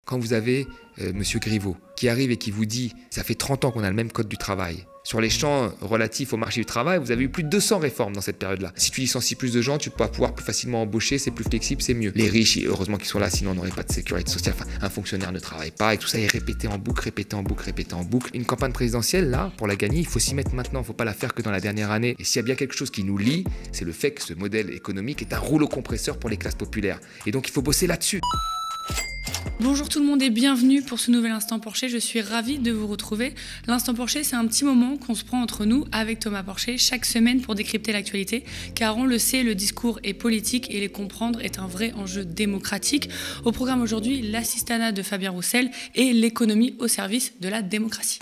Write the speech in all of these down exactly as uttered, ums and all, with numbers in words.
Quand vous avez euh, M. Griveaux qui arrive et qui vous dit « ça fait trente ans qu'on a le même code du travail », sur les champs relatifs au marché du travail, vous avez eu plus de deux cents réformes dans cette période-là. Si tu licencies plus de gens, tu vas pouvoir plus facilement embaucher, c'est plus flexible, c'est mieux. Les riches, heureusement qu'ils sont là, sinon on n'aurait pas de sécurité sociale. Enfin, un fonctionnaire ne travaille pas et tout ça est répété en boucle, répété en boucle, répété en boucle. Une campagne présidentielle, là, pour la gagner, il faut s'y mettre maintenant, il ne faut pas la faire que dans la dernière année. Et s'il y a bien quelque chose qui nous lie, c'est le fait que ce modèle économique est un rouleau compresseur pour les classes populaires. Et donc il faut bosser là-dessus. Bonjour tout le monde et bienvenue pour ce nouvel Instant Porcher. Je suis ravie de vous retrouver. L'Instant Porcher, c'est un petit moment qu'on se prend entre nous avec Thomas Porcher chaque semaine pour décrypter l'actualité. Car on le sait, le discours est politique et les comprendre est un vrai enjeu démocratique. Au programme aujourd'hui, l'assistanat de Fabien Roussel et l'économie au service de la démocratie.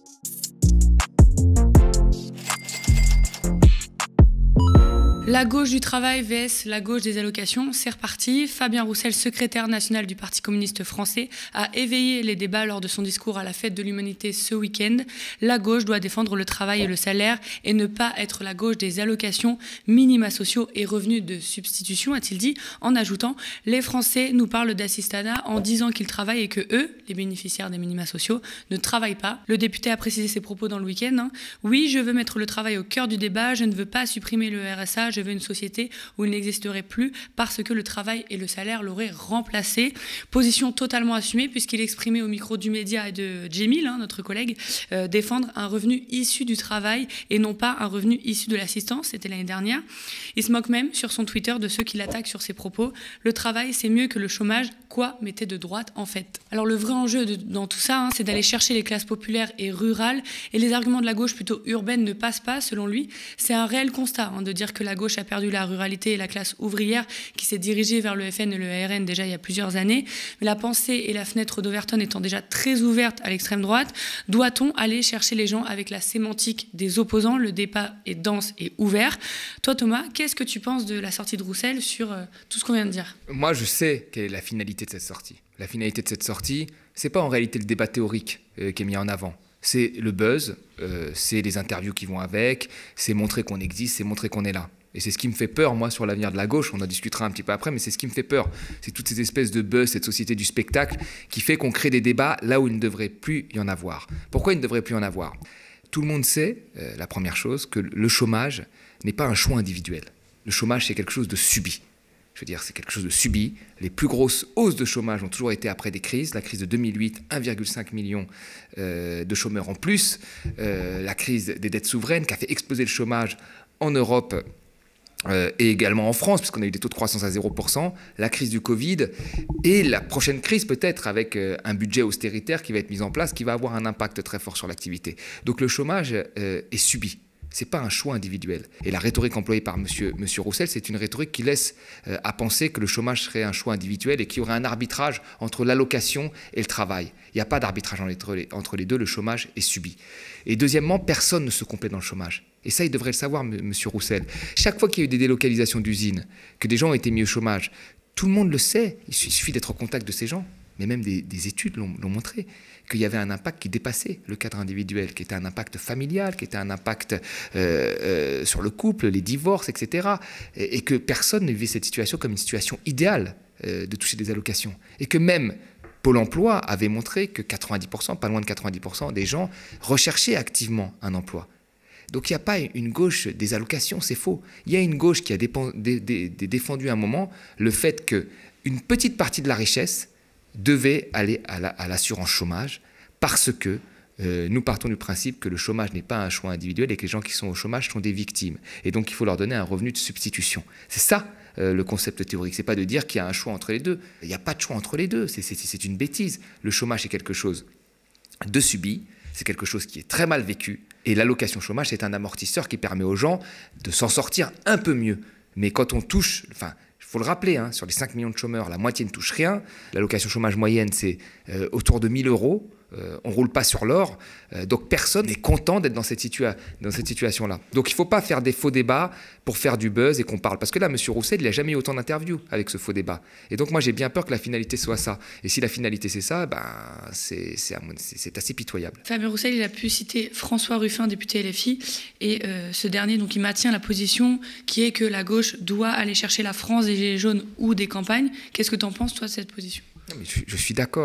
La gauche du travail vs la gauche des allocations, c'est reparti. Fabien Roussel, secrétaire national du Parti communiste français, a éveillé les débats lors de son discours à la fête de l'humanité ce week-end. La gauche doit défendre le travail et le salaire et ne pas être la gauche des allocations, minima sociaux et revenus de substitution, a-t-il dit, en ajoutant « Les Français nous parlent d'assistanat en disant qu'ils travaillent et que eux, les bénéficiaires des minima sociaux, ne travaillent pas ». Le député a précisé ses propos dans le week-end. Hein. « Oui, je veux mettre le travail au cœur du débat, je ne veux pas supprimer le R S A, je veux une société où il n'existerait plus parce que le travail et le salaire l'auraient remplacé. » Position totalement assumée puisqu'il exprimait au micro du média et de Djemil, hein, notre collègue, euh, défendre un revenu issu du travail et non pas un revenu issu de l'assistance. C'était l'année dernière. Il se moque même sur son Twitter de ceux qui l'attaquent sur ses propos. Le travail, c'est mieux que le chômage. Quoi mettez de droite en fait? Alors le vrai enjeu de, dans tout ça, hein, c'est d'aller chercher les classes populaires et rurales. Et les arguments de la gauche plutôt urbaine ne passent pas, selon lui. C'est un réel constat hein, de dire que la gauche a perdu la ruralité et la classe ouvrière qui s'est dirigée vers le F N et le R N déjà il y a plusieurs années. Mais la pensée et la fenêtre d'Overton étant déjà très ouvertes à l'extrême droite, doit-on aller chercher les gens avec la sémantique des opposants? Le débat est dense et ouvert. Toi Thomas, qu'est-ce que tu penses de la sortie de Roussel sur euh, tout ce qu'on vient de dire? Moi je sais quelle est la finalité de cette sortie. La finalité de cette sortie, c'est pas en réalité le débat théorique euh, qui est mis en avant. C'est le buzz, euh, c'est les interviews qui vont avec, c'est montrer qu'on existe, c'est montrer qu'on est là. Et c'est ce qui me fait peur, moi, sur l'avenir de la gauche. On en discutera un petit peu après, mais c'est ce qui me fait peur. C'est toutes ces espèces de buzz, cette société du spectacle qui fait qu'on crée des débats là où il ne devrait plus y en avoir. Pourquoi il ne devrait plus y en avoir? Tout le monde sait, euh, la première chose, que le chômage n'est pas un choix individuel. Le chômage, c'est quelque chose de subi. Je veux dire, c'est quelque chose de subi. Les plus grosses hausses de chômage ont toujours été après des crises. La crise de deux mille huit, un virgule cinq million euh, de chômeurs en plus. Euh, la crise des dettes souveraines qui a fait exploser le chômage en Europe Euh, et également en France, puisqu'on a eu des taux de croissance à zéro pour cent, la crise du Covid et la prochaine crise peut-être avec euh, un budget austéritaire qui va être mis en place, qui va avoir un impact très fort sur l'activité. Donc le chômage euh, est subi. Ce n'est pas un choix individuel. Et la rhétorique employée par monsieur, monsieur Roussel, c'est une rhétorique qui laisse euh, à penser que le chômage serait un choix individuel et qu'il y aurait un arbitrage entre l'allocation et le travail. Il n'y a pas d'arbitrage entre les, entre les deux, le chômage est subi. Et deuxièmement, personne ne se complaît dans le chômage. Et ça, il devrait le savoir, monsieur Roussel. Chaque fois qu'il y a eu des délocalisations d'usines, que des gens ont été mis au chômage, tout le monde le sait. Il suffit d'être au contact de ces gens. Mais même des, des études l'ont montré, qu'il y avait un impact qui dépassait le cadre individuel, qui était un impact familial, qui était un impact euh, euh, sur le couple, les divorces, et cetera. Et, et que personne ne vivait cette situation comme une situation idéale euh, de toucher des allocations. Et que même Pôle emploi avait montré que quatre-vingt-dix pour cent, pas loin de quatre-vingt-dix pour cent des gens recherchaient activement un emploi. Donc il n'y a pas une gauche des allocations, c'est faux. Il y a une gauche qui a dépen, dé, dé, dé, défendu à un moment le fait qu'une petite partie de la richesse devait aller à l'assurance chômage parce que euh, nous partons du principe que le chômage n'est pas un choix individuel et que les gens qui sont au chômage sont des victimes. Et donc il faut leur donner un revenu de substitution. C'est ça euh, le concept théorique. Ce n'est pas de dire qu'il y a un choix entre les deux. Il n'y a pas de choix entre les deux. C'est une bêtise. Le chômage est quelque chose de subi. C'est quelque chose qui est très mal vécu. Et l'allocation chômage, c'est un amortisseur qui permet aux gens de s'en sortir un peu mieux. Mais quand on touche... Enfin, il faut le rappeler, hein, sur les cinq millions de chômeurs, la moitié ne touche rien. L'allocation chômage moyenne, c'est euh, autour de mille euros. Euh, on ne roule pas sur l'or. Euh, donc personne n'est content d'être dans cette, situa dans cette situation-là. Donc il ne faut pas faire des faux débats pour faire du buzz et qu'on parle. Parce que là, M. Roussel, il n'a jamais eu autant d'interviews avec ce faux débat. Et donc moi, j'ai bien peur que la finalité soit ça. Et si la finalité, c'est ça, ben, c'est assez pitoyable. Fabien Roussel, il a pu citer François Ruffin, député L F I. Et euh, ce dernier, donc, il maintient la position qui est que la gauche doit aller chercher la France des gilets jaunes ou des campagnes. Qu'est-ce que tu en penses, toi, de cette position? Non, mais je, je suis d'accord.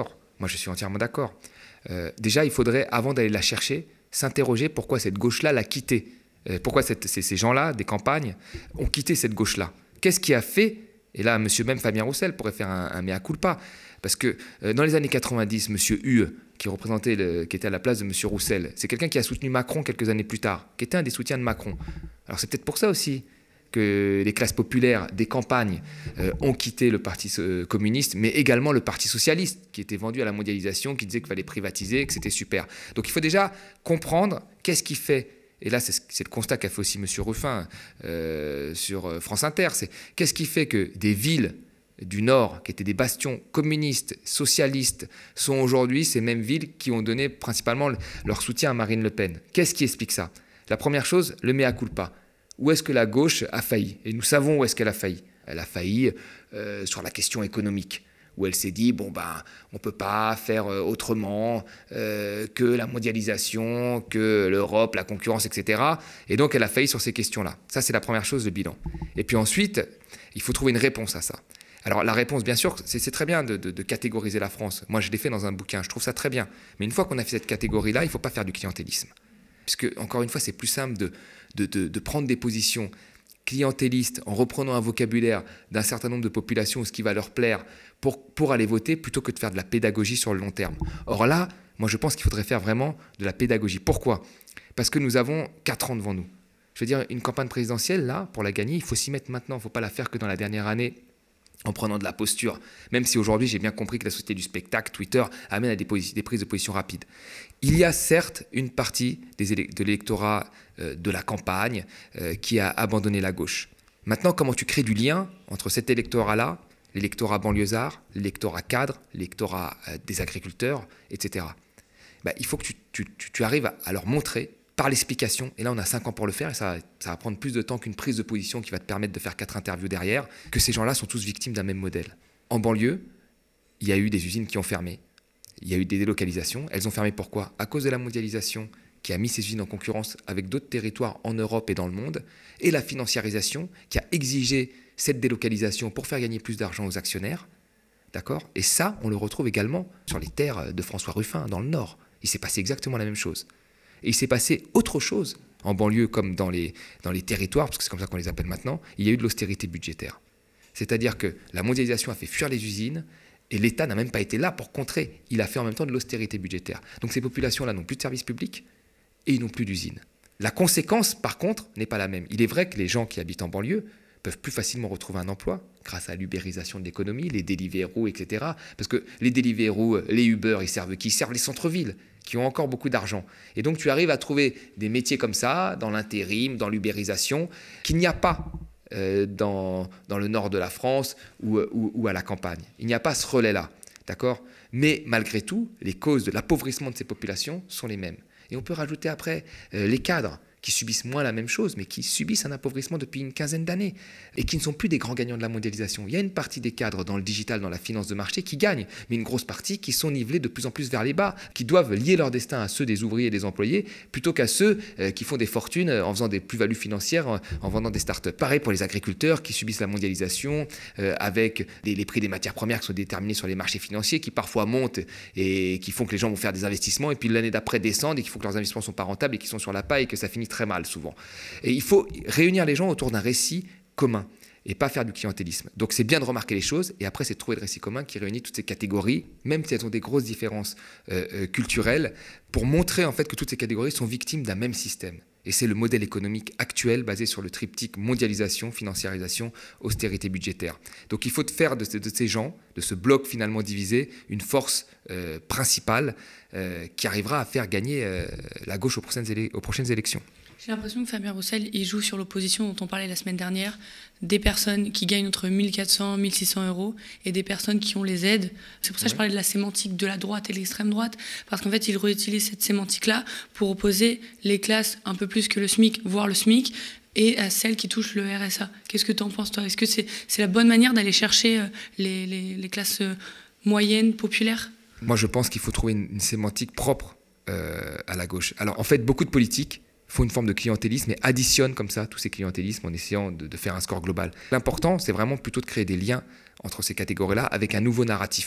Moi, je suis entièrement d'accord. Euh, déjà, il faudrait, avant d'aller la chercher, s'interroger pourquoi cette gauche-là l'a quittée. Euh, pourquoi cette, ces, ces gens-là, des campagnes, ont quitté cette gauche-là. Qu'est-ce qui a fait? Et là, monsieur même Fabien Roussel pourrait faire un, un mea culpa. Parce que euh, dans les années quatre-vingt-dix, monsieur Hue, qui, représentait le, qui était à la place de monsieur Roussel, c'est quelqu'un qui a soutenu Macron quelques années plus tard, qui était un des soutiens de Macron. Alors c'est peut-être pour ça aussi que les classes populaires des campagnes euh, ont quitté le Parti euh, communiste, mais également le Parti socialiste, qui était vendu à la mondialisation, qui disait qu'il fallait privatiser, que c'était super. Donc il faut déjà comprendre qu'est-ce qui fait, et là c'est, c'est le constat qu'a fait aussi M. Ruffin euh, sur France Inter, c'est qu'est-ce qui fait que des villes du Nord, qui étaient des bastions communistes, socialistes, sont aujourd'hui ces mêmes villes qui ont donné principalement leur soutien à Marine Le Pen. Qu'est-ce qui explique ça? La première chose, le mea culpa. Où est-ce que la gauche a failli? Et nous savons où est-ce qu'elle a failli. Elle a failli euh, sur la question économique, où elle s'est dit, bon ben, on ne peut pas faire euh, autrement euh, que la mondialisation, que l'Europe, la concurrence, et cetera. Et donc, elle a failli sur ces questions-là. Ça, c'est la première chose, le bilan. Et puis ensuite, il faut trouver une réponse à ça. Alors, la réponse, bien sûr, c'est, c'est très bien de, de, de catégoriser la France. Moi, je l'ai fait dans un bouquin, je trouve ça très bien. Mais une fois qu'on a fait cette catégorie-là, il ne faut pas faire du clientélisme. Puisque, encore une fois, c'est plus simple de, de, de, de prendre des positions clientélistes en reprenant un vocabulaire d'un certain nombre de populations, ce qui va leur plaire, pour, pour aller voter, plutôt que de faire de la pédagogie sur le long terme. Or là, moi, je pense qu'il faudrait faire vraiment de la pédagogie. Pourquoi? Parce que nous avons quatre ans devant nous. Je veux dire, une campagne présidentielle, là, pour la gagner, il faut s'y mettre maintenant. Il ne faut pas la faire que dans la dernière année, en prenant de la posture, même si aujourd'hui j'ai bien compris que la société du spectacle, Twitter, amène à des, posi- des prises de position rapides. Il y a certes une partie des élec- de l'électorat euh, de la campagne euh, qui a abandonné la gauche. Maintenant, comment tu crées du lien entre cet électorat-là, l'électorat banlieusard, l'électorat cadre, l'électorat euh, des agriculteurs, et cetera. Ben, il faut que tu, tu, tu, tu arrives à, à leur montrer par l'explication, et là on a cinq ans pour le faire, et ça, ça va prendre plus de temps qu'une prise de position qui va te permettre de faire quatre interviews derrière, que ces gens-là sont tous victimes d'un même modèle. En banlieue, il y a eu des usines qui ont fermé, il y a eu des délocalisations. Elles ont fermé pourquoi? À cause de la mondialisation qui a mis ces usines en concurrence avec d'autres territoires en Europe et dans le monde, et la financiarisation qui a exigé cette délocalisation pour faire gagner plus d'argent aux actionnaires. D'accord? Et ça, on le retrouve également sur les terres de François Ruffin, dans le Nord. Il s'est passé exactement la même chose. Et il s'est passé autre chose en banlieue comme dans les, dans les territoires, parce que c'est comme ça qu'on les appelle maintenant. Il y a eu de l'austérité budgétaire. C'est-à-dire que la mondialisation a fait fuir les usines et l'État n'a même pas été là pour contrer. Il a fait en même temps de l'austérité budgétaire. Donc ces populations-là n'ont plus de services publics et ils n'ont plus d'usines. La conséquence, par contre, n'est pas la même. Il est vrai que les gens qui habitent en banlieue peuvent plus facilement retrouver un emploi grâce à l'ubérisation de l'économie, les Deliveroo, et cetera. Parce que les Deliveroo, les Uber, ils servent qui? Ils servent les centres-villes, qui ont encore beaucoup d'argent. Et donc, tu arrives à trouver des métiers comme ça, dans l'intérim, dans l'ubérisation, qu'il n'y a pas euh, dans, dans le nord de la France ou, ou, ou à la campagne. Il n'y a pas ce relais-là, d'accord? Mais malgré tout, les causes de l'appauvrissement de ces populations sont les mêmes. Et on peut rajouter après euh, les cadres, qui subissent moins la même chose, mais qui subissent un appauvrissement depuis une quinzaine d'années et qui ne sont plus des grands gagnants de la mondialisation. Il y a une partie des cadres dans le digital, dans la finance de marché qui gagnent, mais une grosse partie qui sont nivelés de plus en plus vers les bas, qui doivent lier leur destin à ceux des ouvriers et des employés, plutôt qu'à ceux euh, qui font des fortunes en faisant des plus-values financières, en, en vendant des startups. Pareil pour les agriculteurs qui subissent la mondialisation, euh, avec les, les prix des matières premières qui sont déterminés sur les marchés financiers, qui parfois montent et qui font que les gens vont faire des investissements, et puis l'année d'après descendent, et qui font que leurs investissements ne sont pas rentables et qui sont sur la paille et que ça finit très mal souvent. Et il faut réunir les gens autour d'un récit commun et pas faire du clientélisme. Donc c'est bien de remarquer les choses et après c'est de trouver le récit commun qui réunit toutes ces catégories, même si elles ont des grosses différences euh, euh, culturelles, pour montrer en fait que toutes ces catégories sont victimes d'un même système. Et c'est le modèle économique actuel basé sur le triptyque mondialisation, financiarisation, austérité budgétaire. Donc il faut faire de, de ces gens, de ce bloc finalement divisé, une force euh, principale euh, qui arrivera à faire gagner euh, la gauche aux prochaines, élec- aux prochaines élections. J'ai l'impression que Fabien Roussel, il joue sur l'opposition dont on parlait la semaine dernière, des personnes qui gagnent entre mille quatre cents et mille six cents euros et des personnes qui ont les aides. C'est pour ça que je parlais de la sémantique de la droite et de l'extrême droite, parce qu'en fait, il réutilise cette sémantique-là pour opposer les classes un peu plus que le SMIC, voire le SMIC, et à celles qui touchent le R S A. Qu'est-ce que tu en penses, toi? Est-ce que c'est, c'est la bonne manière d'aller chercher les, les, les classes moyennes, populaires? Moi, je pense qu'il faut trouver une, une sémantique propre euh, à la gauche. Alors, en fait, beaucoup de politiques font une forme de clientélisme et additionnent comme ça tous ces clientélismes en essayant de, de faire un score global. L'important, c'est vraiment plutôt de créer des liens entre ces catégories-là avec un nouveau narratif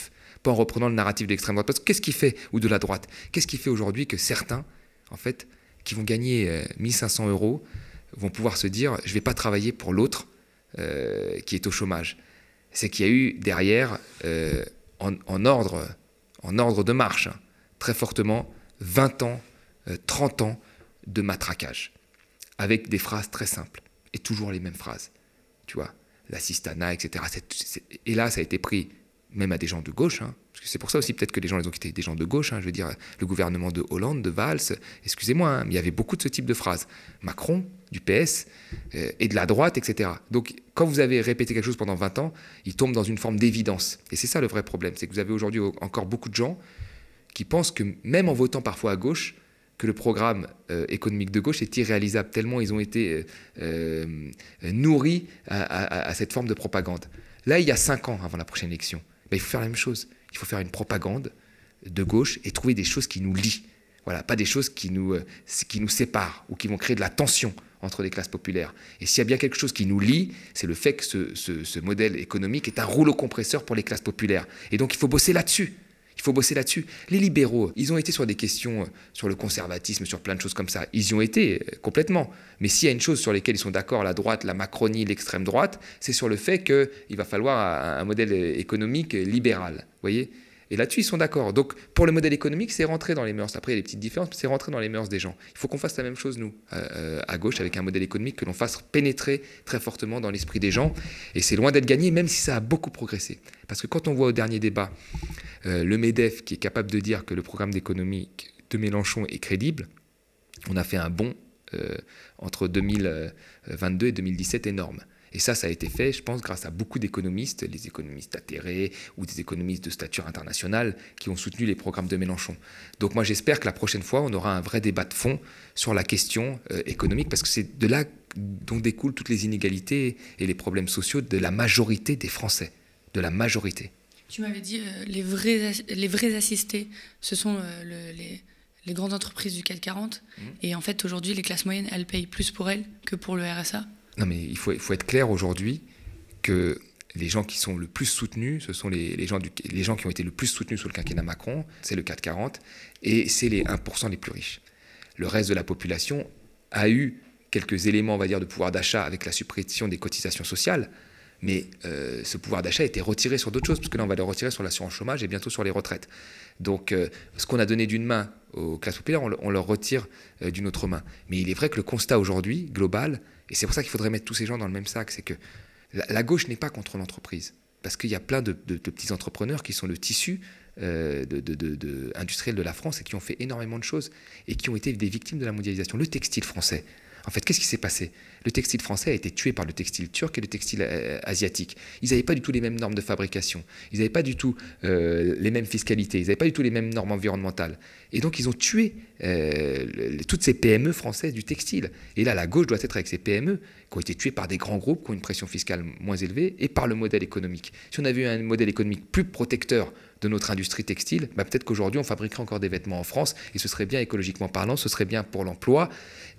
pas en reprenant le narratif de l'extrême droite. Parce que qu'est-ce qui fait, ou de la droite, qu'est-ce qui fait aujourd'hui que certains, en fait, qui vont gagner euh, mille cinq cents euros, vont pouvoir se dire, je ne vais pas travailler pour l'autre euh, qui est au chômage. C'est qu'il y a eu derrière, euh, en, en, ordre, en ordre de marche, hein, très fortement, vingt ans, euh, trente ans de matraquage, avec des phrases très simples, et toujours les mêmes phrases, tu vois, l'assistanat, et cetera. C'est, c'est, et là, ça a été pris même à des gens de gauche, hein, parce que c'est pour ça aussi peut-être que les gens les ont quittés, des gens de gauche, hein, je veux dire, le gouvernement de Hollande, de Valls, excusez-moi, hein, mais il y avait beaucoup de ce type de phrases. Macron, du P S, euh, et de la droite, et cetera. Donc, quand vous avez répété quelque chose pendant vingt ans, il tombe dans une forme d'évidence. Et c'est ça le vrai problème, c'est que vous avez aujourd'hui encore beaucoup de gens qui pensent que, même en votant parfois à gauche, que le programme euh, économique de gauche est irréalisable, tellement ils ont été euh, euh, nourris à, à, à cette forme de propagande. Là, il y a cinq ans avant la prochaine élection, ben, il faut faire la même chose. Il faut faire une propagande de gauche et trouver des choses qui nous lient. Voilà, pas des choses qui nous, euh, qui nous séparent ou qui vont créer de la tension entre les classes populaires. Et s'il y a bien quelque chose qui nous lie, c'est le fait que ce, ce, ce modèle économique est un rouleau compresseur pour les classes populaires. Et donc, il faut bosser là-dessus. Il faut bosser là-dessus. Les libéraux, ils ont été sur des questions, sur le conservatisme, sur plein de choses comme ça. Ils y ont été complètement. Mais s'il y a une chose sur laquelle ils sont d'accord, la droite, la Macronie, l'extrême droite, c'est sur le fait qu'il va falloir un modèle économique libéral. Vous voyez ? Et là-dessus, ils sont d'accord. Donc, pour le modèle économique, c'est rentré dans les mœurs. Après, il y a des petites différences, mais c'est rentré dans les mœurs des gens. Il faut qu'on fasse la même chose, nous, euh, à gauche, avec un modèle économique que l'on fasse pénétrer très fortement dans l'esprit des gens. Et c'est loin d'être gagné, même si ça a beaucoup progressé. Parce que quand on voit au dernier débat euh, le MEDEF qui est capable de dire que le programme d'économie de Mélenchon est crédible, on a fait un bond euh, entre deux mille vingt-deux et deux mille dix-sept énorme. Et ça, ça a été fait, je pense, grâce à beaucoup d'économistes, les économistes atterrés ou des économistes de stature internationale qui ont soutenu les programmes de Mélenchon. Donc moi, j'espère que la prochaine fois, on aura un vrai débat de fond sur la question euh, économique, parce que c'est de là dont découlent toutes les inégalités et les problèmes sociaux de la majorité des Français, de la majorité. Tu m'avais dit, euh, les, vrais, les vrais assistés, ce sont euh, le, les... les grandes entreprises du CAC quarante. Mmh. Et en fait, aujourd'hui, les classes moyennes, elles payent plus pour elles que pour le R S A. Non, mais il faut, il faut être clair aujourd'hui que les gens qui sont le plus soutenus, ce sont les, les, gens du, les gens qui ont été le plus soutenus sous le quinquennat Macron, c'est le CAC quarante, et c'est les un pour cent les plus riches. Le reste de la population a eu quelques éléments, on va dire, de pouvoir d'achat avec la suppression des cotisations sociales, mais euh, ce pouvoir d'achat a été retiré sur d'autres choses, parce que là, on va le retirer sur l'assurance chômage et bientôt sur les retraites. Donc, euh, ce qu'on a donné d'une main aux classes populaires, on, on leur retire euh, d'une autre main. Mais il est vrai que le constat aujourd'hui, global, et c'est pour ça qu'il faudrait mettre tous ces gens dans le même sac, c'est que la, la gauche n'est pas contre l'entreprise, parce qu'il y a plein de, de, de petits entrepreneurs qui sont le tissu euh, de, de, de, de, industriel de la France et qui ont fait énormément de choses et qui ont été des victimes de la mondialisation. Le textile français, en fait, qu'est-ce qui s'est passé ? Le textile français a été tué par le textile turc et le textile euh, asiatique. Ils n'avaient pas du tout les mêmes normes de fabrication. Ils n'avaient pas du tout euh, les mêmes fiscalités. Ils n'avaient pas du tout les mêmes normes environnementales. Et donc, ils ont tué euh, le, toutes ces P M E françaises du textile. Et là, la gauche doit être avec ces P M E qui ont été tuées par des grands groupes qui ont une pression fiscale moins élevée et par le modèle économique. Si on avait eu un modèle économique plus protecteur de notre industrie textile, bah peut-être qu'aujourd'hui on fabriquerait encore des vêtements en France et ce serait bien écologiquement parlant, ce serait bien pour l'emploi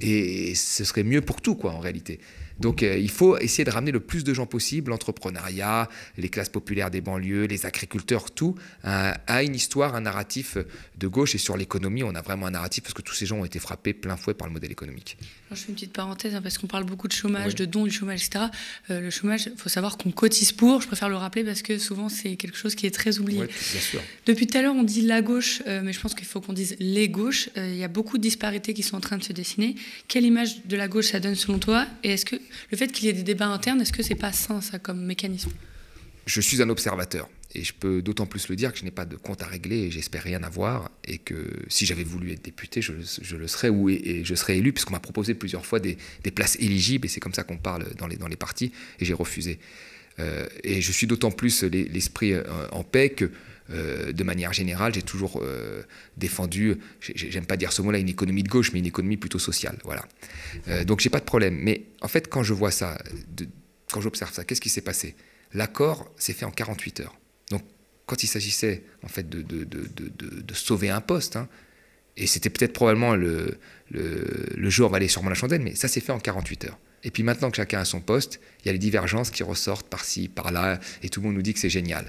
et ce serait mieux pour tout, quoi, en réalité. Donc euh, il faut essayer de ramener le plus de gens possible, l'entrepreneuriat, les classes populaires des banlieues, les agriculteurs, tout, à, à une histoire, un narratif de gauche. Et sur l'économie, on a vraiment un narratif parce que tous ces gens ont été frappés plein fouet par le modèle économique. Alors, je fais une petite parenthèse hein, parce qu'on parle beaucoup de chômage, oui. de dons du chômage, et cetera. Euh, le chômage, il faut savoir qu'on cotise pour, je préfère le rappeler parce que souvent c'est quelque chose qui est très oublié. Oui, bien sûr. Depuis tout à l'heure, on dit la gauche, euh, mais je pense qu'il faut qu'on dise les gauches. Il euh, y a beaucoup de disparités qui sont en train de se dessiner. Quelle image de la gauche ça donne selon toi ? Et est-ce que le fait qu'il y ait des débats internes, est-ce que c'est pas sain ça comme mécanisme ? Je suis un observateur et je peux d'autant plus le dire que je n'ai pas de compte à régler et j'espère rien avoir et que si j'avais voulu être député, je, je le serais ou et je serais élu puisqu'on m'a proposé plusieurs fois des, des places éligibles et c'est comme ça qu'on parle dans les, dans les partis et j'ai refusé. Euh, et je suis d'autant plus l'esprit en paix que Euh, de manière générale, j'ai toujours euh, défendu, j'aime pas dire ce mot-là, une économie de gauche, mais une économie plutôt sociale. Voilà. Euh, donc j'ai pas de problème. Mais en fait, quand je vois ça, de, quand j'observe ça, qu'est-ce qui s'est passé ? L'accord s'est fait en quarante-huit heures. Donc quand il s'agissait en fait de, de, de, de, de, de sauver un poste, hein, et c'était peut-être probablement le, le, le jour va aller sûrement la chandelle, mais ça s'est fait en quarante-huit heures. Et puis maintenant que chacun a son poste, il y a les divergences qui ressortent par-ci, par-là, et tout le monde nous dit que c'est génial.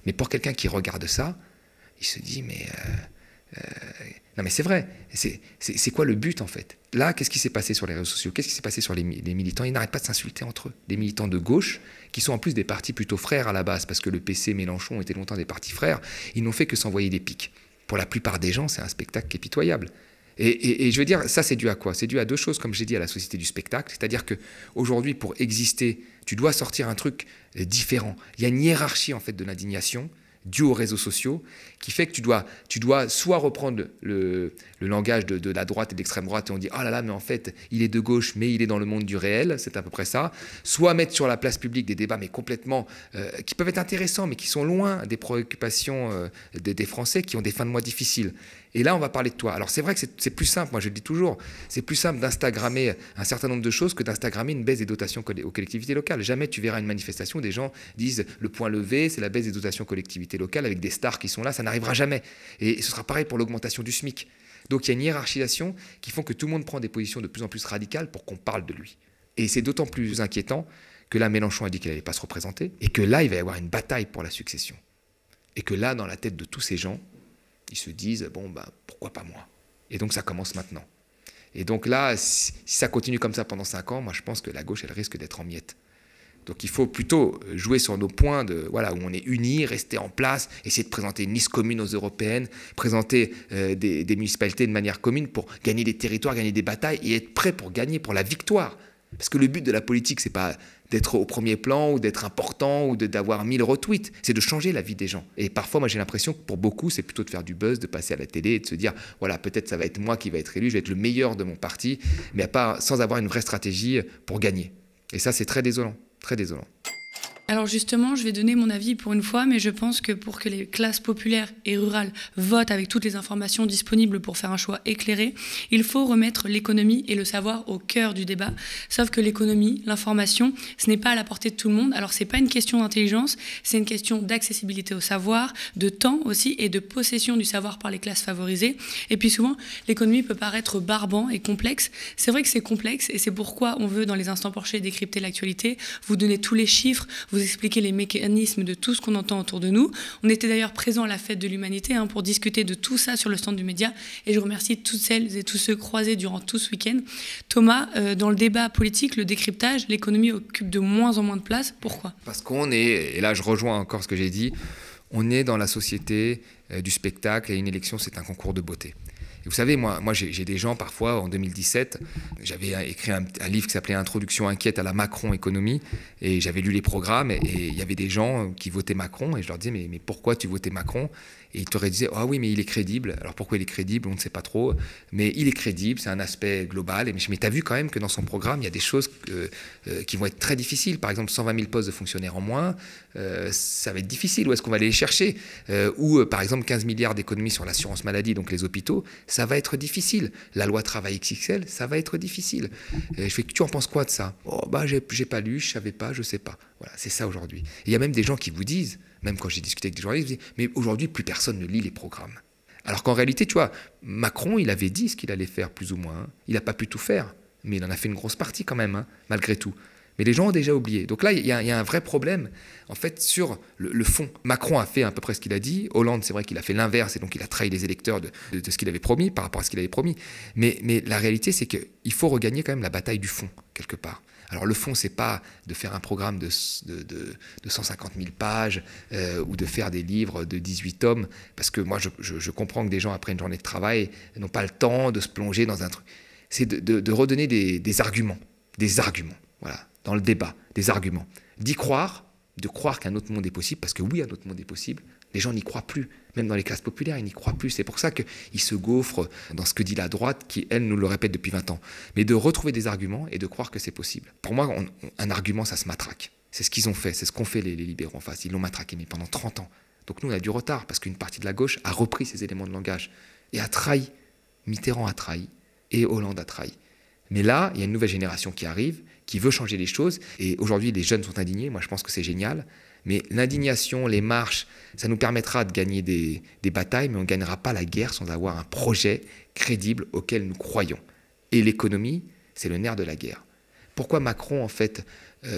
Mais pour quelqu'un qui regarde ça, il se dit, mais... Euh, euh, non mais c'est vrai, c'est, c'est, c'est quoi le but en fait? Là, qu'est-ce qui s'est passé sur les réseaux sociaux? Qu'est-ce qui s'est passé sur les, les militants? Ils n'arrêtent pas de s'insulter entre eux. Les militants de gauche, qui sont en plus des partis plutôt frères à la base, parce que le P C, Mélenchon étaient longtemps des partis frères, ils n'ont fait que s'envoyer des piques. Pour la plupart des gens, c'est un spectacle qui est pitoyable. Et, et, et je veux dire, ça c'est dû à quoi? C'est dû à deux choses, comme j'ai dit, à la société du spectacle. C'est-à-dire qu'aujourd'hui, pour exister, tu dois sortir un truc différent. Il y a une hiérarchie en fait de l'indignation, dû aux réseaux sociaux, qui fait que tu dois, tu dois soit reprendre le, le langage de, de la droite et de l'extrême droite et on dit « Ah là là, mais en fait, il est de gauche, mais il est dans le monde du réel », c'est à peu près ça. Soit mettre sur la place publique des débats, mais complètement, euh, qui peuvent être intéressants, mais qui sont loin des préoccupations euh, des, des Français qui ont des fins de mois difficiles. Et là, on va parler de toi. Alors c'est vrai que c'est, c'est plus simple, moi je le dis toujours, c'est plus simple d'instagrammer un certain nombre de choses que d'instagrammer une baisse des dotations aux collectivités locales. Jamais tu verras une manifestation où des gens disent « le point levé, c'est la baisse des dotations aux collectivités locales » avec des stars qui sont là, ça n'arrivera jamais. Et ce sera pareil pour l'augmentation du SMIC. Donc il y a une hiérarchisation qui font que tout le monde prend des positions de plus en plus radicales pour qu'on parle de lui. Et c'est d'autant plus inquiétant que là, Mélenchon a dit qu'il n'allait pas se représenter et que là, il va y avoir une bataille pour la succession. Et que là, dans la tête de tous ces gens, ils se disent, bon, bah, pourquoi pas moi? Et donc, ça commence maintenant. Et donc là, si ça continue comme ça pendant cinq ans, moi, je pense que la gauche, elle risque d'être en miettes. Donc, il faut plutôt jouer sur nos points de, voilà, où on est unis, rester en place, essayer de présenter une liste commune aux européennes, présenter euh, des, des municipalités de manière commune pour gagner des territoires, gagner des batailles et être prêt pour gagner, pour la victoire. Parce que le but de la politique, c'est pas d'être au premier plan ou d'être important ou de, d'avoir mille retweets. C'est de changer la vie des gens. Et parfois, moi, j'ai l'impression que pour beaucoup, c'est plutôt de faire du buzz, de passer à la télé et de se dire, voilà, peut-être ça va être moi qui va être élu, je vais être le meilleur de mon parti, mais pas, sans avoir une vraie stratégie pour gagner. Et ça, c'est très désolant, très désolant. Alors justement, je vais donner mon avis pour une fois, mais je pense que pour que les classes populaires et rurales votent avec toutes les informations disponibles pour faire un choix éclairé, il faut remettre l'économie et le savoir au cœur du débat. Sauf que l'économie, l'information, ce n'est pas à la portée de tout le monde. Alors c'est pas une question d'intelligence, c'est une question d'accessibilité au savoir, de temps aussi et de possession du savoir par les classes favorisées. Et puis souvent, l'économie peut paraître barbant et complexe. C'est vrai que c'est complexe et c'est pourquoi on veut, dans les instants Porcher, décrypter l'actualité, vous donner tous les chiffres, vous expliquer les mécanismes de tout ce qu'on entend autour de nous. On était d'ailleurs présents à la Fête de l'Humanité hein, pour discuter de tout ça sur le stand du média. Et je remercie toutes celles et tous ceux croisés durant tout ce week-end. Thomas, euh, dans le débat politique, le décryptage, l'économie occupe de moins en moins de place. Pourquoi? Parce qu'on est, et là je rejoins encore ce que j'ai dit, on est dans la société euh, du spectacle et une élection, c'est un concours de beauté. Et vous savez, moi, moi j'ai, j'ai des gens, parfois, en deux mille dix-sept, j'avais écrit un, un livre qui s'appelait « Introduction inquiète à la Macron-économie » et j'avais lu les programmes et il y avait des gens qui votaient Macron et je leur disais « mais, mais pourquoi tu votais Macron ?» Et ils te disaient « ah oui, mais il est crédible. » Alors pourquoi il est crédible, on ne sait pas trop, mais il est crédible, c'est un aspect global. Et, mais tu as vu quand même que dans son programme, il y a des choses euh, euh, qui vont être très difficiles. Par exemple, cent vingt mille postes de fonctionnaires en moins, euh, ça va être difficile. Où est-ce qu'on va aller les chercher euh, Ou euh, par exemple, quinze milliards d'économies sur l'assurance maladie, donc les hôpitaux, ça va être difficile. La loi travail X X L, ça va être difficile. Et je fais, tu en penses quoi de ça? Oh, bah, j'ai, j'ai pas lu, je savais pas, je sais pas. Voilà, c'est ça aujourd'hui. Il y a même des gens qui vous disent, même quand j'ai discuté avec des journalistes, ils disent, mais aujourd'hui, plus personne ne lit les programmes. Alors qu'en réalité, tu vois, Macron, il avait dit ce qu'il allait faire, plus ou moins. Hein. Il n'a pas pu tout faire, mais il en a fait une grosse partie quand même, hein, malgré tout. Mais les gens ont déjà oublié. Donc là, il y, y a un vrai problème, en fait, sur le, le fond. Macron a fait à peu près ce qu'il a dit. Hollande, c'est vrai qu'il a fait l'inverse, et donc il a trahi les électeurs de, de, de ce qu'il avait promis, par rapport à ce qu'il avait promis. Mais, mais la réalité, c'est qu'il faut regagner quand même la bataille du fond, quelque part. Alors le fond, c'est pas de faire un programme de, de, de, de cent cinquante mille pages euh, ou de faire des livres de dix-huit tomes, parce que moi, je, je, je comprends que des gens, après une journée de travail, n'ont pas le temps de se plonger dans un truc. C'est de, de, de redonner des, des arguments, des arguments, voilà, dans le débat, des arguments. D'y croire, de croire qu'un autre monde est possible, parce que oui, un autre monde est possible. Les gens n'y croient plus, même dans les classes populaires, ils n'y croient plus. C'est pour ça qu'ils se gaufrent dans ce que dit la droite, qui, elle, nous le répète depuis vingt ans. Mais de retrouver des arguments et de croire que c'est possible. Pour moi, on, on, un argument, ça se matraque. C'est ce qu'ils ont fait, c'est ce qu'ont fait les, les libéraux en face. Ils l'ont matraqué, mais pendant trente ans. Donc nous, on a du retard, parce qu'une partie de la gauche a repris ces éléments de langage et a trahi. Mitterrand a trahi et Hollande a trahi. Mais là, il y a une nouvelle génération qui arrive, qui veut changer les choses. Et aujourd'hui, les jeunes sont indignés. Moi, je pense que c'est génial. Mais l'indignation, les marches, ça nous permettra de gagner des, des batailles, mais on ne gagnera pas la guerre sans avoir un projet crédible auquel nous croyons. Et l'économie, c'est le nerf de la guerre. Pourquoi Macron, en fait, euh,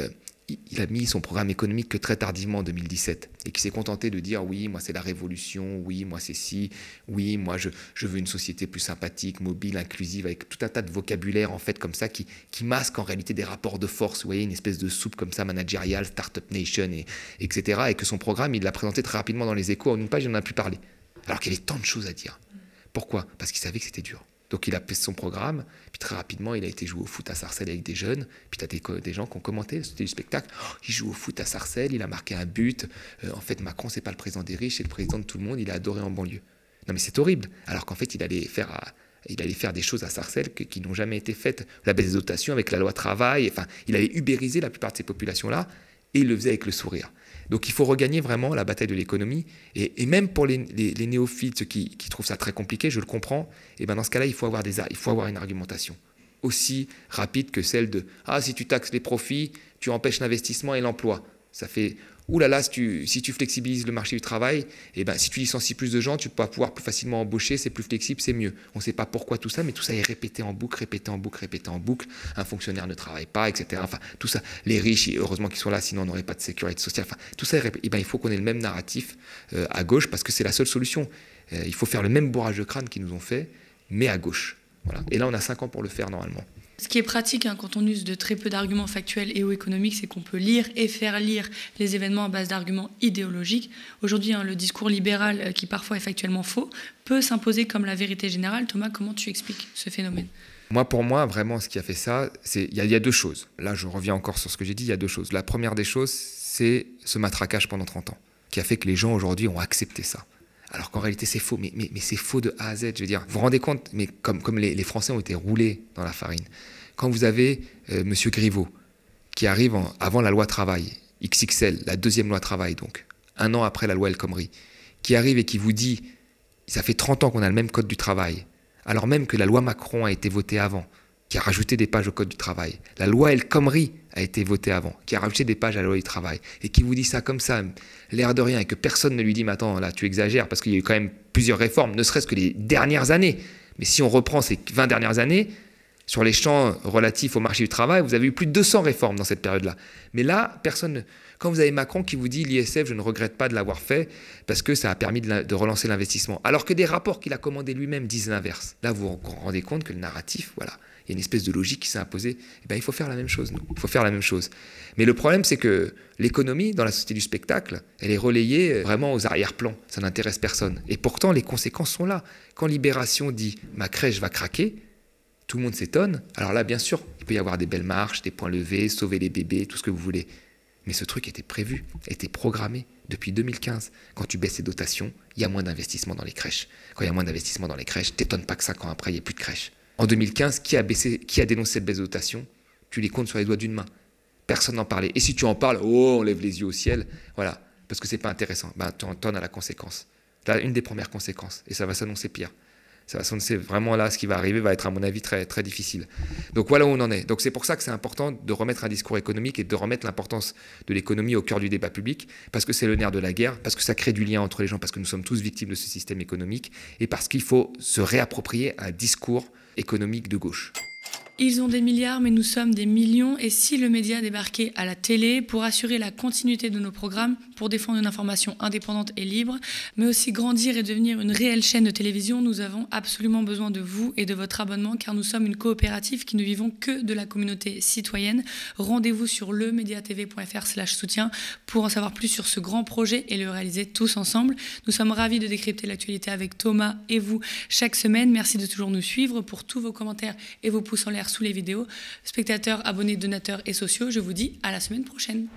il a mis son programme économique que très tardivement en deux mille dix-sept et qui s'est contenté de dire oui, moi c'est la révolution, oui, moi c'est ci, oui, moi je, je veux une société plus sympathique, mobile, inclusive, avec tout un tas de vocabulaire en fait comme ça qui, qui masque en réalité des rapports de force, vous voyez, une espèce de soupe comme ça managériale, Startup Nation, et, etc. Et que son programme, il l'a présenté très rapidement dans les Échos, en une page, il n'en a plus parlé. Alors qu'il y avait tant de choses à dire. Pourquoi ? Parce qu'il savait que c'était dur. Donc il a fait son programme, puis très rapidement il a été jouer au foot à Sarcelles avec des jeunes, puis tu as des, des gens qui ont commenté, c'était du spectacle, oh, il joue au foot à Sarcelles, il a marqué un but, euh, en fait Macron c'est pas le président des riches, c'est le président de tout le monde, il est adoré en banlieue. Non mais c'est horrible, alors qu'en fait il allait faire, à, il allait faire des choses à Sarcelles que, qui n'ont jamais été faites, la baisse des dotations avec la loi travail, enfin il allait ubériser la plupart de ces populations-là, et il le faisait avec le sourire. Donc il faut regagner vraiment la bataille de l'économie. Et, et même pour les, les, les néophytes, ceux qui, qui trouvent ça très compliqué, je le comprends, et ben dans ce cas-là, il faut avoir, des, il faut avoir une argumentation aussi rapide que celle de « Ah, si tu taxes les profits, tu empêches l'investissement et l'emploi. » Ça fait « Ouh là là, si tu, si tu flexibilises le marché du travail, et ben, si tu licencies plus de gens, tu vas pouvoir plus facilement embaucher, c'est plus flexible, c'est mieux. » On ne sait pas pourquoi tout ça, mais tout ça est répété en boucle, répété en boucle, répété en boucle. Un fonctionnaire ne travaille pas, et cetera. Enfin, tout ça. Les riches, heureusement qu'ils sont là, sinon on n'aurait pas de sécurité sociale. Enfin, tout ça est répété. Et ben, il faut qu'on ait le même narratif euh, à gauche, parce que c'est la seule solution. Euh, il faut faire le même bourrage de crâne qu'ils nous ont fait, mais à gauche. Voilà. Et là, on a cinq ans pour le faire, normalement. Ce qui est pratique hein, quand on use de très peu d'arguments factuels et ou économiques, c'est qu'on peut lire et faire lire les événements à base d'arguments idéologiques. Aujourd'hui, hein, le discours libéral, euh, qui parfois est factuellement faux, peut s'imposer comme la vérité générale. Thomas, comment tu expliques ce phénomène ? Moi, pour moi, vraiment, ce qui a fait ça, c'est il y, y a deux choses. Là, je reviens encore sur ce que j'ai dit, il y a deux choses. La première des choses, c'est ce matraquage pendant trente ans, qui a fait que les gens, aujourd'hui, ont accepté ça. Alors qu'en réalité, c'est faux, mais, mais, mais c'est faux de A à Z, je veux dire. Vous vous rendez compte, mais comme, comme les, les Français ont été roulés dans la farine. Quand vous avez euh, M. Griveaux, qui arrive en, avant la loi travail, X X L, la deuxième loi travail, donc, un an après la loi El Khomri, qui arrive et qui vous dit, ça fait trente ans qu'on a le même code du travail, alors même que la loi Macron a été votée avant, qui a rajouté des pages au code du travail. La loi El Khomri a été votée avant, qui a rajouté des pages à la loi du travail, et qui vous dit ça comme ça, l'air de rien, et que personne ne lui dit « mais attends, là, tu exagères », parce qu'il y a eu quand même plusieurs réformes, ne serait-ce que les dernières années. Mais si on reprend ces vingt dernières années, sur les champs relatifs au marché du travail, vous avez eu plus de deux cents réformes dans cette période-là. Mais là, personne... Quand vous avez Macron qui vous dit « l'I S F, je ne regrette pas de l'avoir fait parce que ça a permis de, la... de relancer l'investissement », alors que des rapports qu'il a commandés lui-même disent l'inverse. Là, vous vous rendez compte que le narratif, voilà, il y a une espèce de logique qui s'est imposée. Eh bien, il faut faire la même chose, nous. Il faut faire la même chose. Mais le problème, c'est que l'économie, dans la société du spectacle, elle est relayée vraiment aux arrière-plans. Ça n'intéresse personne. Et pourtant, les conséquences sont là. Quand Libération dit « ma crèche va craquer », tout le monde s'étonne. Alors là, bien sûr, il peut y avoir des belles marches, des points levés, sauver les bébés, tout ce que vous voulez. Mais ce truc était prévu, était programmé depuis deux mille quinze. Quand tu baisses les dotations, il y a moins d'investissement dans les crèches. Quand il y a moins d'investissement dans les crèches, t'étonnes pas que cinq ans après, il n'y ait plus de crèches. En deux mille quinze, qui a, baissé, qui a dénoncé cette baisse de dotation ? Tu les comptes sur les doigts d'une main. Personne n'en parlait. Et si tu en parles, oh, on lève les yeux au ciel. Voilà, parce que c'est pas intéressant. Ben, tu en donnes à la conséquence. Là, une des premières conséquences. Et ça va s'annoncer pire. Ça va s'annoncer vraiment là, ce qui va arriver va être à mon avis très, très difficile. Donc voilà où on en est. Donc c'est pour ça que c'est important de remettre un discours économique et de remettre l'importance de l'économie au cœur du débat public, parce que c'est le nerf de la guerre, parce que ça crée du lien entre les gens, parce que nous sommes tous victimes de ce système économique, et parce qu'il faut se réapproprier un discours économique de gauche. Ils ont des milliards, mais nous sommes des millions. Et si le média débarquait à la télé pour assurer la continuité de nos programmes, pour défendre une information indépendante et libre, mais aussi grandir et devenir une réelle chaîne de télévision, nous avons absolument besoin de vous et de votre abonnement, car nous sommes une coopérative qui ne vivons que de la communauté citoyenne. Rendez-vous sur lemediatv.fr slash soutien pour en savoir plus sur ce grand projet et le réaliser tous ensemble. Nous sommes ravis de décrypter l'actualité avec Thomas et vous chaque semaine. Merci de toujours nous suivre. Pour tous vos commentaires et vos pouces en l'air sous les vidéos, spectateurs, abonnés, donateurs et sociaux, je vous dis à la semaine prochaine.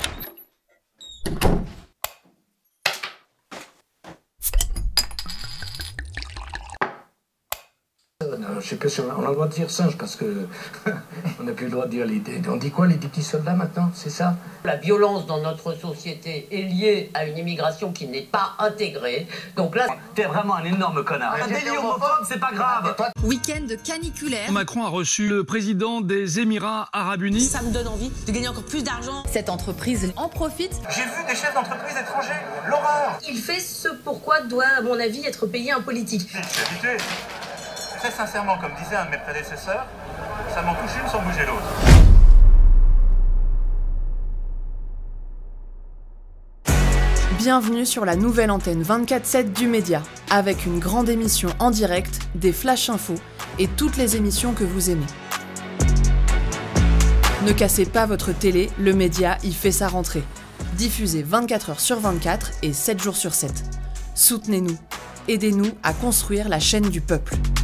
Non, je sais pas si on a, on a le droit de dire singe parce que on n'a plus le droit de dire les... On dit quoi, les petits soldats maintenant, c'est ça? La violence dans notre société est liée à une immigration qui n'est pas intégrée. Donc là, t'es vraiment un énorme connard. Un délit homophobe, c'est pas grave. Week-end caniculaire. Macron a reçu le président des Émirats Arabes Unis. Ça me donne envie de gagner encore plus d'argent. Cette entreprise en profite. J'ai vu des chefs d'entreprise étrangers. L'horreur. Il fait ce pourquoi doit, à mon avis, être payé un politique. Je suis habitué. Très sincèrement, comme disait un de mes prédécesseurs, ça m'en touche une sans bouger l'autre. Bienvenue sur la nouvelle antenne vingt-quatre sept du Média, avec une grande émission en direct, des flash infos et toutes les émissions que vous aimez. Ne cassez pas votre télé, le Média y fait sa rentrée. Diffusé vingt-quatre heures sur vingt-quatre et sept jours sur sept. Soutenez-nous. Aidez-nous à construire la chaîne du peuple.